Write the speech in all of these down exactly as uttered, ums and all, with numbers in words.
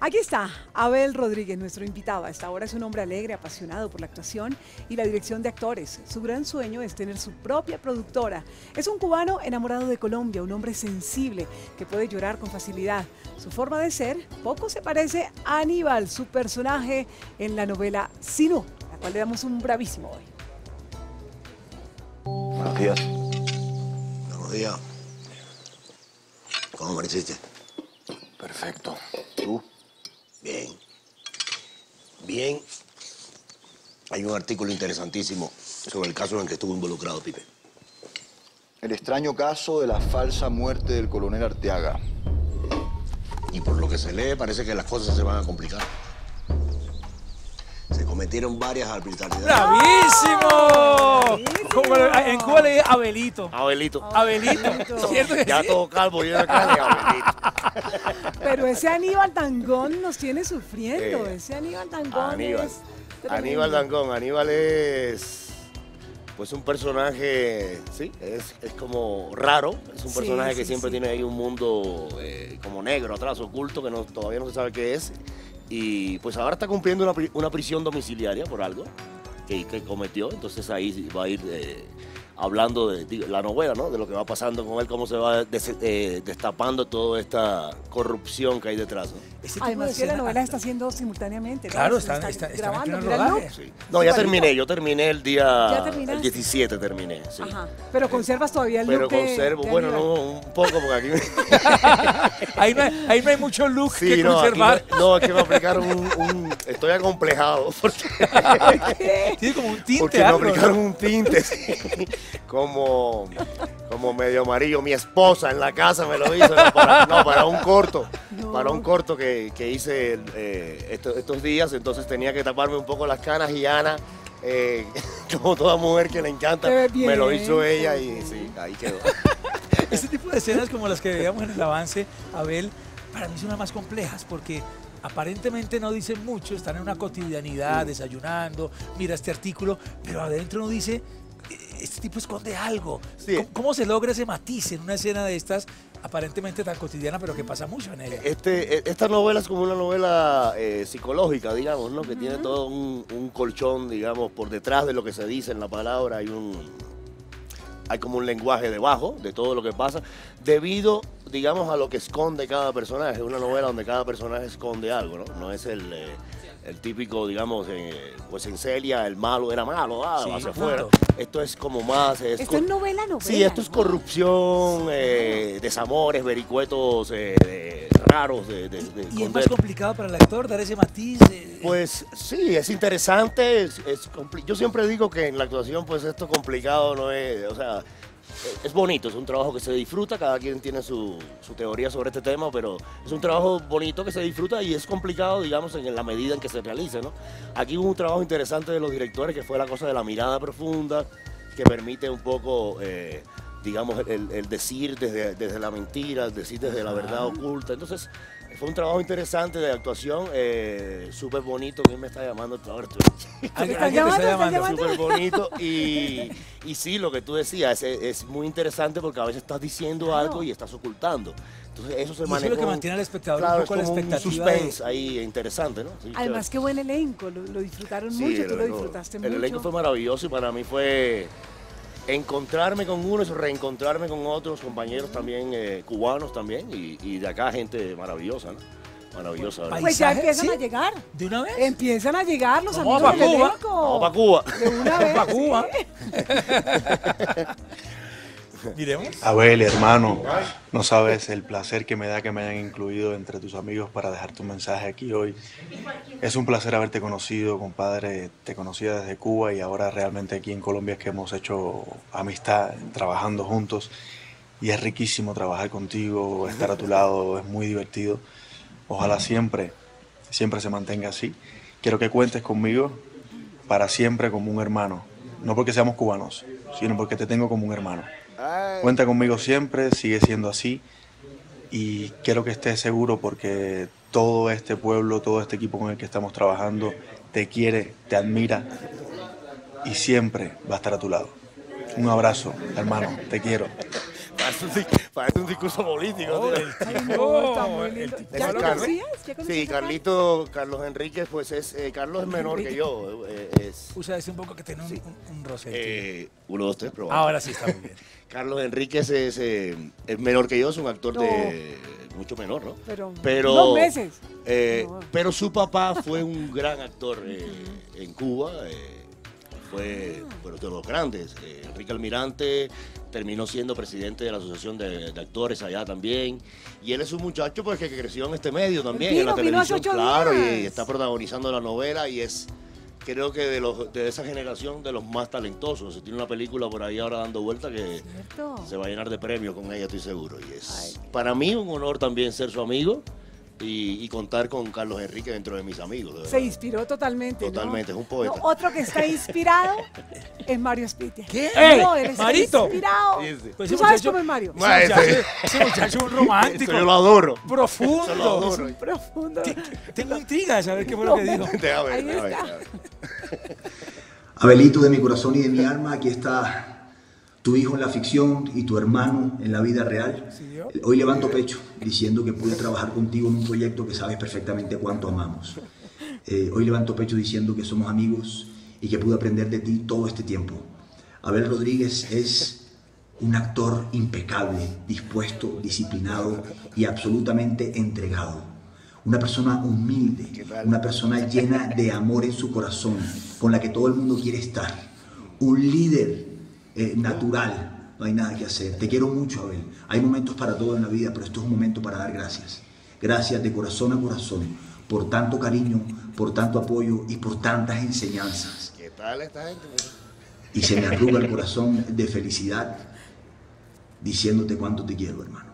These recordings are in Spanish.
Aquí está Abel Rodríguez, nuestro invitado. A esta hora es un hombre alegre, apasionado por la actuación y la dirección de actores. Su gran sueño es tener su propia productora. Es un cubano enamorado de Colombia, un hombre sensible que puede llorar con facilidad. Su forma de ser poco se parece a Aníbal, su personaje en la novela Sinú, a la cual le damos un bravísimo hoy. Buenos días. Buenos días. ¿Cómo amaneciste? Perfecto. ¿Tú? Bien. Bien. Hay un artículo interesantísimo sobre el caso en el que estuvo involucrado Pipe. El extraño caso de la falsa muerte del coronel Arteaga. Y por lo que se lee, parece que las cosas se van a complicar. Se cometieron varias arbitrariedades. ¡Bravísimo! Como en Cuba le dicen Abelito. Abelito. Abelito. Abelito. ¿Cierto que Ya sí? todo calvo, yo de carne, Abelito. Pero ese Aníbal Dangond nos tiene sufriendo. Eh, ese Aníbal Dangond Aníbal. es tremendo. Aníbal Dangond. Aníbal es pues un personaje, sí, es, es como raro. Es un Sí, personaje sí, que siempre sí. tiene ahí un mundo eh, como negro atrás, oculto, que no, todavía no se sabe qué es. Y pues ahora está cumpliendo una, pri- una prisión domiciliaria por algo que, que cometió. Entonces ahí va a ir eh, hablando de, de la novela, ¿no? De lo que va pasando con él, cómo se va des- eh, destapando toda esta corrupción que hay detrás, ¿no? Ese tipo Además de que la escena- novela está haciendo simultáneamente, ¿no? Claro, Se están- está- están en grabando. pleno Mira el rodaje. look. Sí. No, ya Igualito. terminé, yo terminé el ¿Ya día terminaste? el diecisiete terminé, sí. Ajá. Pero conservas todavía el Pero look de- conservo, de bueno, Aníbal. no, un poco porque aquí ahí, no hay, ahí no hay mucho look sí, que no, aquí conservar. me- no, es que me aplicaron un, un estoy acomplejado porque, Tiene como un tinte, porque me algo, ¿no? aplicaron un tinte, sí, como, como medio amarillo. Mi esposa en la casa me lo hizo, no, para, no, para un corto, No. para un corto que, que hice eh, estos, estos días, entonces tenía que taparme un poco las canas y Ana, eh, como toda mujer que le encanta, Te ves bien, me lo hizo te ella ves y bien. sí, ahí quedó. Este tipo de escenas como las que veíamos en el avance, Abel, para mí son las más complejas porque aparentemente no dicen mucho, están en una cotidianidad, desayunando, mira este artículo, pero adentro uno dice, "Eh, este tipo esconde algo". Sí. ¿Cómo, cómo se logra ese matiz en una escena de estas aparentemente tan cotidiana, pero que pasa mucho en ella? Este, esta novela es como una novela eh, psicológica, digamos, ¿no? Que tiene todo un, un colchón, digamos, por detrás de lo que se dice en la palabra. Hay un, hay como un lenguaje debajo de todo lo que pasa, debido, digamos, a lo que esconde cada personaje. Es una novela donde cada personaje esconde algo, ¿no? No es el, eh, el típico, digamos, eh, pues en Celia el malo era malo, ah, Sí, hacia punto. afuera. Esto es como más... Es Esto co- es novela, novela. Sí, esto es ¿no? corrupción, eh, desamores, vericuetos eh, de- raros. De, de- de Y es esconder. más complicado para el actor dar ese matiz. eh, Pues sí, es interesante. Es, es compli- yo siempre digo que en la actuación, pues esto complicado no es, o sea, es bonito, es un trabajo que se disfruta, cada quien tiene su, su teoría sobre este tema, pero es un trabajo bonito que se disfruta y es complicado, digamos, en la medida en que se realice, ¿no? Aquí hubo un trabajo interesante de los directores que fue la cosa de la mirada profunda, que permite un poco, eh, digamos, el, el decir desde, desde la mentira, el decir desde la verdad oculta. Entonces, fue un trabajo interesante de actuación, eh, súper bonito. ¿Quién me está llamando ahora? alguien- ¿Te alguien están te llamando? está ¿Te están llamando. llamando? Súper bonito y, y sí, lo que tú decías, es, es muy interesante porque a veces estás diciendo Claro. algo y estás ocultando. Entonces eso se Y eso es maneja. lo que mantiene al espectador claro, un poco a la es como expectativa un de- suspense ahí interesante, ¿no? Sí, Además, qué buen elenco. Lo, lo disfrutaron sí, mucho, el tú lo elenco- disfrutaste El mucho. elenco fue maravilloso y para mí fue encontrarme con unos, reencontrarme con otros compañeros también, eh, cubanos también, y, y de acá gente maravillosa, ¿no? Maravillosa, ¿verdad? Pues ya Paisaje, empiezan ¿sí? a llegar. ¿De una vez? Empiezan a llegar los Vamos amigos pa' del Cuba. elenco. Vamos para Cuba. De una vez. Pa' Cuba. sí. Miremos. Abel, hermano, no sabes el placer que me da que me hayan incluido entre tus amigos para dejar tu mensaje aquí hoy. Es un placer haberte conocido, compadre. Te conocía desde Cuba y ahora realmente aquí en Colombia es que hemos hecho amistad trabajando juntos. Y es riquísimo trabajar contigo, estar a tu lado, es muy divertido. Ojalá siempre, siempre se mantenga así. Quiero que cuentes conmigo para siempre como un hermano. No porque seamos cubanos, sino porque te tengo como un hermano. Cuenta conmigo siempre, sigue siendo así y quiero que estés seguro porque todo este pueblo, todo este equipo con el que estamos trabajando te quiere, te admira y siempre va a estar a tu lado. Un abrazo, hermano, te quiero. parece un, parece un discurso político. Oh, tío. el Ay, tipo, no, está muy el lindo. tipo ¿Ya es lo Carlos. conocías? ¿Ya conocías Sí, a Carlos? Carlito, Carlos Enríquez, pues es, eh, Carlos es menor que yo. eh, es, Usa ese un poco que tiene un, Sí. un, un rosete. eh, uno, dos, tres, probable. Ahora sí está muy bien. Carlos Enríquez es, eh, es menor que yo, es un actor No. de mucho menor, ¿no? Pero, Pero, dos meses. eh, No. pero su papá fue un gran actor eh, en Cuba. eh, fue bueno, de los grandes. Eh, Enrique Almirante terminó siendo presidente de la Asociación de, de Actores allá también. Y él es un muchacho pues, que creció en este medio también, Vino, en la vino hace televisión, ocho claro, y, días. y está protagonizando la novela y es, creo que de, los, de esa generación, de los más talentosos. Se tiene una película por ahí ahora dando vuelta que ¿Cierto? se va a llenar de premios con ella, estoy seguro. Y es Ay. para mí un honor también ser su amigo y, y contar con Carlos Enrique dentro de mis amigos. de Se verdad. inspiró totalmente. ¿no? Totalmente, es un poeta. No, otro que está inspirado es Mario Spitia. ¿Qué? No, él está Marito. inspirado. Sí, sí. Pues ¿Tú ese sabes muchacho- cómo es Mario? Ese muchacho, ese muchacho es un romántico. Eso yo lo adoro. Profundo. Eso lo adoro. Profundo. Tengo intriga de saber qué fue lo que dijo. Déjame ver, Ahí déjame ver, está. déjame ver. Abelito de mi corazón y de mi alma, aquí está tu hijo en la ficción y tu hermano en la vida real. Hoy levanto pecho diciendo que pude trabajar contigo en un proyecto que sabes perfectamente cuánto amamos. Eh, hoy levanto pecho diciendo que somos amigos y que pude aprender de ti todo este tiempo. Abel Rodríguez es un actor impecable, dispuesto, disciplinado y absolutamente entregado. Una persona humilde, una persona llena de amor en su corazón, con la que todo el mundo quiere estar. Un líder eh, natural, no hay nada que hacer. Te quiero mucho, Abel. Hay momentos para todo en la vida, pero esto es un momento para dar gracias. Gracias de corazón a corazón por tanto cariño, por tanto apoyo y por tantas enseñanzas. ¿Qué tal esta gente? Y se me arruga el corazón de felicidad diciéndote cuánto te quiero, hermano.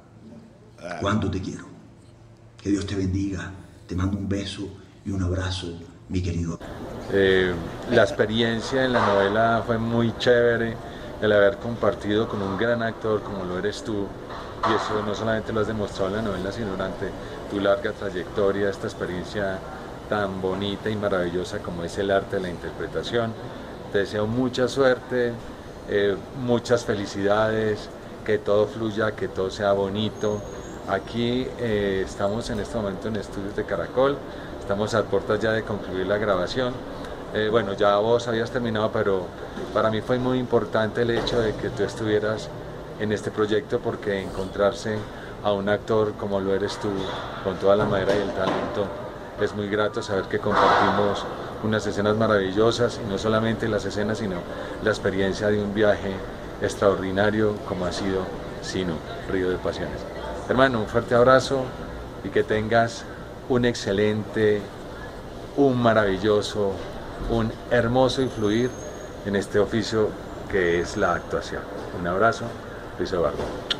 Cuánto te quiero. Que Dios te bendiga. Te mando un beso y un abrazo, mi querido. Eh, la experiencia en la novela fue muy chévere, el haber compartido con un gran actor como lo eres tú, y eso no solamente lo has demostrado en la novela, sino durante tu larga trayectoria, esta experiencia tan bonita y maravillosa como es el arte de la interpretación. Te deseo mucha suerte, eh, muchas felicidades, que todo fluya, que todo sea bonito. Aquí eh, estamos en este momento en Estudios de Caracol, estamos a puertas ya de concluir la grabación. Eh, bueno, ya vos habías terminado, pero para mí fue muy importante el hecho de que tú estuvieras en este proyecto, porque encontrarse a un actor como lo eres tú, con toda la madera y el talento, es muy grato saber que compartimos unas escenas maravillosas, y no solamente las escenas, sino la experiencia de un viaje extraordinario como ha sido Sinu, Río de Pasiones. Hermano, un fuerte abrazo y que tengas un excelente, un maravilloso, un hermoso influir en este oficio que es la actuación. Un abrazo, Luis Eduardo.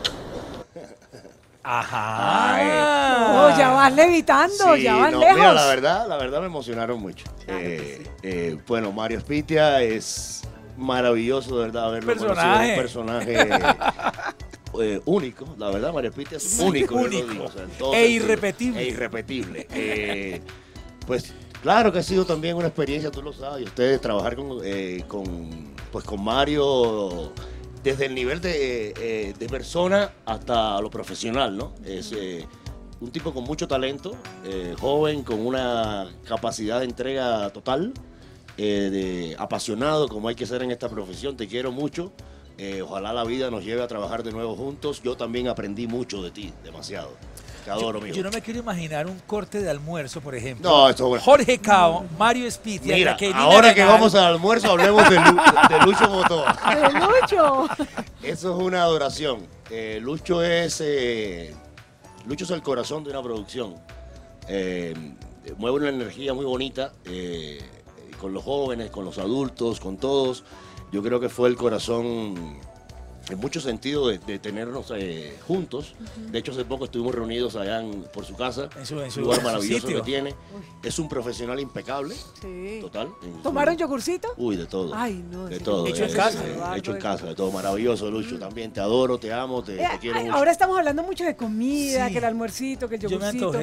Ajá. No, ya vas levitando, Sí, ya vas no, lejos. mira, la verdad, la verdad me emocionaron mucho. Eh, eh, bueno, Mario Spitia es maravilloso, de verdad, haberlo Personaje. conocido, un personaje eh, único, la verdad, Mario Spitia es único, yo lo Único. digo, o sea, en todo E sentido. irrepetible. E irrepetible. Eh, pues claro que ha sido también una experiencia, tú lo sabes, y ustedes trabajar con, eh, con, pues, con Mario desde el nivel de, eh, de persona hasta lo profesional, ¿no? Es eh, un tipo con mucho talento, eh, joven, con una capacidad de entrega total, eh, de apasionado como hay que ser en esta profesión. Te quiero mucho. Eh, ojalá la vida nos lleve a trabajar de nuevo juntos. Yo también aprendí mucho de ti, demasiado. Te adoro, Yo, mijo. yo no me quiero imaginar un corte de almuerzo, por ejemplo. No, esto es bueno. Jorge Cao, Mario Spitia, Mira, Jacqueline ahora que Arenal. vamos al almuerzo, hablemos de, Lu- de Lucho Motoa. De Lucho. Eso es una adoración. Eh, Lucho es eh, Lucho es el corazón de una producción. Eh, mueve una energía muy bonita eh, con los jóvenes, con los adultos, con todos. Yo creo que fue el corazón en muchos sentidos de, de tenernos eh, juntos. De hecho, hace poco estuvimos reunidos allá en- por su casa, En su- en su- un lugar en su maravilloso sitio. que tiene. Es un profesional impecable, Sí. total. en su- ¿Tomaron yogurcito? Uy, de todo. Ay, no, De sí. todo. Hecho en es, casa. eh, Eduardo, hecho en es- casa, de todo. Maravilloso, Lucho. También te adoro, te amo, te, Eh, te quiero ay, mucho. ahora estamos hablando mucho de comida, Sí. que el almuercmuercito, que el Yo me yogurcito. antojé.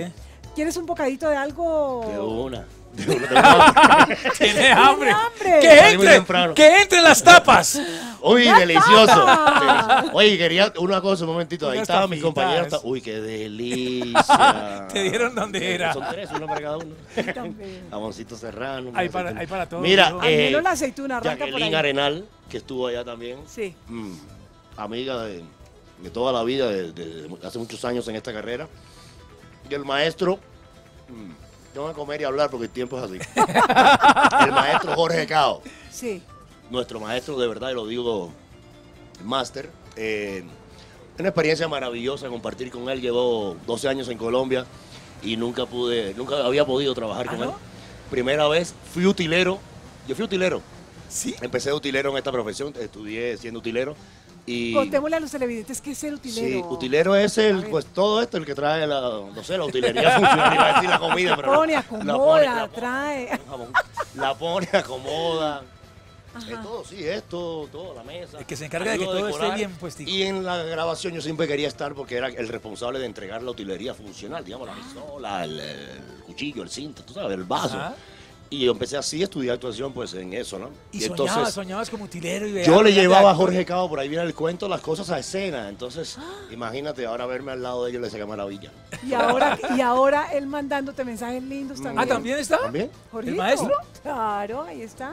¿Quieres un bocadito de algo? De una. De una, de una. Tiene hambre. hambre. Que entre, que entre las tapas. Uy, delicioso. Oye, quería una cosa, un momentito. Ahí Unas estaban mis tapitas. compañeros. Uy, qué delicia. Te dieron donde era. Son tres, uno para cada uno. Jamoncito serrano. Hay para, hay para todos. Mira, Al eh, menos la aceituna, arranca por Jacqueline ahí. Arenal, que estuvo allá también. Sí. Mm, amiga de, de toda la vida, de, de- de hace muchos años en esta carrera. Y el maestro, mm, yo voy a comer y hablar porque el tiempo es así. El maestro Jorge Cao, Sí. nuestro maestro de verdad, y lo digo, máster. Eh, una experiencia maravillosa compartir con él. Llevó doce años en Colombia y nunca pude, nunca había podido trabajar ¿Ah, con no? él. Primera vez fui utilero. Yo fui utilero. Sí. Empecé de utilero en esta profesión, estudié siendo utilero. Y Contémosle a los televidentes qué es ser utilero. sí, utilero es A el, ver. pues todo esto, el que trae la, no sé, la utilería funcional, iba a decir la comida, pero Pone, no. acomoda, La pone, la pone, trae. la pone, acomoda. Ajá. Es todo, sí, esto, todo, la mesa. El que se encarga de que ayuda a todo esté decorar. bien puestico. Y en la grabación yo siempre quería estar porque era el responsable de entregar la utilería funcional, digamos, la pistola, el, el cuchillo, el cinto, tú sabes, el vaso. Ajá. Y yo empecé así a estudiar actuación, pues en eso, ¿no? Y, soñabas, soñabas como utilero. Y Yo le veías llevaba a actor. Jorge Cao, por ahí viene el cuento, las cosas a escena. Entonces, imagínate, ahora verme al lado de ellos le saca maravilla. Y ahora, y ahora él mandándote mensajes lindos también. Ah, ¿también está? ¿También? Jorgito. ¿El maestro? Claro, ahí está.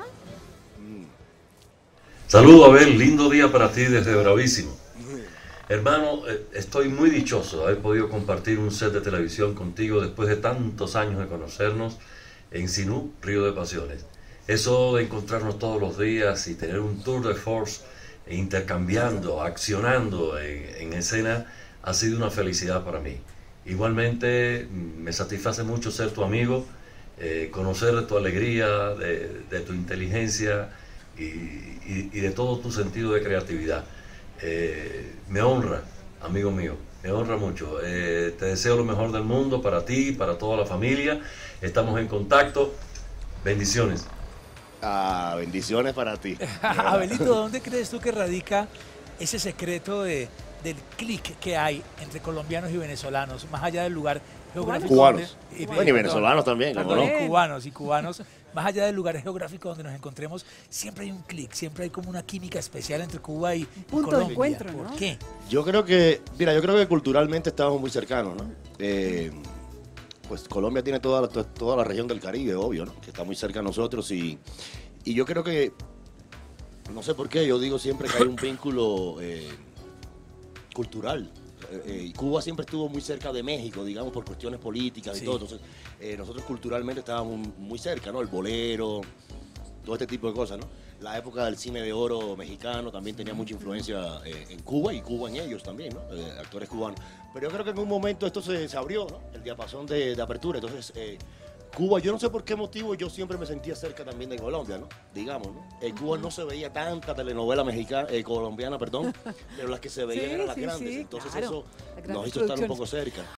Saludo, Abel, lindo día para ti desde Bravísimo. Hermano, eh, estoy muy dichoso de haber podido compartir un set de televisión contigo después de tantos años de conocernos en Sinú, Río de Pasiones. Eso de encontrarnos todos los días y tener un tour de force intercambiando, accionando en, en escena ha sido una felicidad para mí. Igualmente me satisface mucho ser tu amigo, eh, conocer de tu alegría, de, de tu inteligencia y, y, y de todo tu sentido de creatividad. Eh, me honra, amigo mío, me honra mucho. Eh, te deseo lo mejor del mundo para ti, para toda la familia. Estamos en contacto. Bendiciones. Ah, bendiciones para ti. Abelito, ¿dónde crees tú que radica ese secreto de, del clic que hay entre colombianos y venezolanos, más allá del lugar geográfico? Cubanos. donde- y- Bueno, y venezolanos también, ¿cómo Perdón, no? cubanos y cubanos, más allá del lugar geográfico donde nos encontremos, siempre hay un clic, siempre hay como una química especial entre Cuba y, y punto de Colombia. encuentro, ¿Por ¿no? qué? Yo creo que, mira, yo creo que culturalmente estamos muy cercanos, ¿no? Eh, pues Colombia tiene toda la, toda la región del Caribe, obvio, ¿no? Que está muy cerca a nosotros y, y yo creo que, no sé por qué, yo digo siempre que hay un vínculo eh, cultural. Eh, eh, y Cuba siempre estuvo muy cerca de México, digamos, por cuestiones políticas Sí. y todo. Entonces, eh, nosotros culturalmente estábamos muy cerca, ¿no? El bolero, todo este tipo de cosas, ¿no? La época del cine de oro mexicano también tenía mucha influencia eh, en Cuba y Cuba en ellos también, ¿no? Eh, actores cubanos. Pero yo creo que en un momento esto se, se abrió, ¿no? El diapasón de, de apertura. Entonces, eh, Cuba, yo no sé por qué motivo, yo siempre me sentía cerca también de Colombia, ¿no? Digamos, ¿no? En Cuba no se veía tanta telenovela mexicana, eh, colombiana, perdón, pero las que se veían Sí, eran las sí, grandes. sí, Entonces claro. eso Las grandes nos hizo estar un producciones. poco cerca.